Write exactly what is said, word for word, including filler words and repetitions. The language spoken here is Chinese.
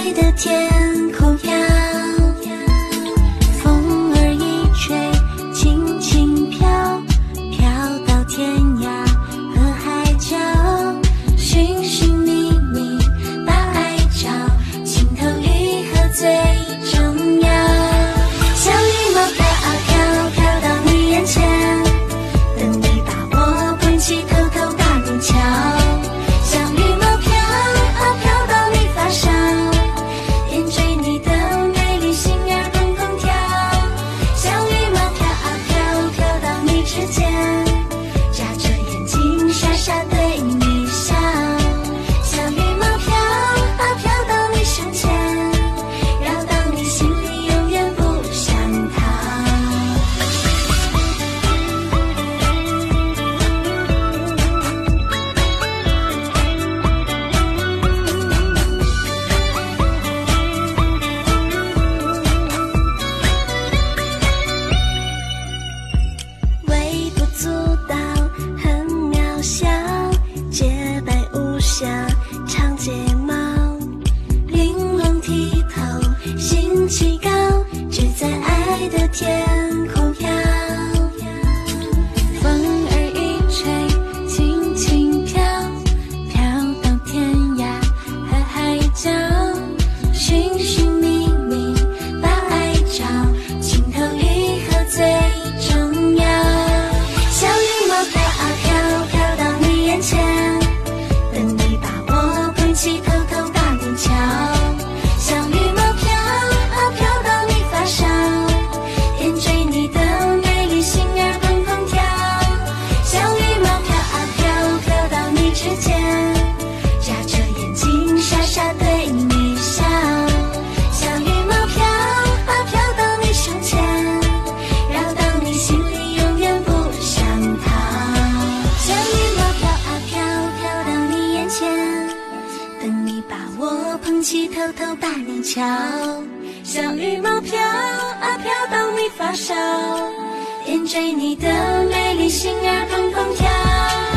爱的天空飘，风儿一吹，轻轻飘，飘到天涯和海角，寻寻觅觅把爱找，情投意合最重要。像羽毛飘啊飘，飘到你眼前，等你把我捧起，偷偷把你瞧。像羽毛飘啊飘到你发梢，点缀你的美丽，心儿砰砰跳。像羽毛飘啊飘，飘到你指尖，眨着眼睛傻傻对你笑。像羽毛飘啊飘到你胸前，绕到你心里永远不想逃。微不足道，很渺小，洁白无瑕，长睫毛，玲珑剔透，心气高，只在爱的天空飘。风儿一吹，轻轻飘，飘到天涯和海角，寻寻觅觅把爱找，情投意合最重要。像羽毛飘啊飘，飘到你眼前，等你把我捧起，偷偷把你瞧。像羽毛飘啊飘到你发梢，点缀你的美丽，心儿砰砰跳。像羽毛飘啊飘，飘到你指尖，眨着眼睛傻傻对你笑。像羽毛飘啊飘到你胸前，绕到你心里永远不想逃。像羽毛飘啊飘，飘到你眼前，等你把我捧起，偷偷把你瞧。像羽毛飘啊飘到你发梢，点缀你的美丽，心儿砰砰跳。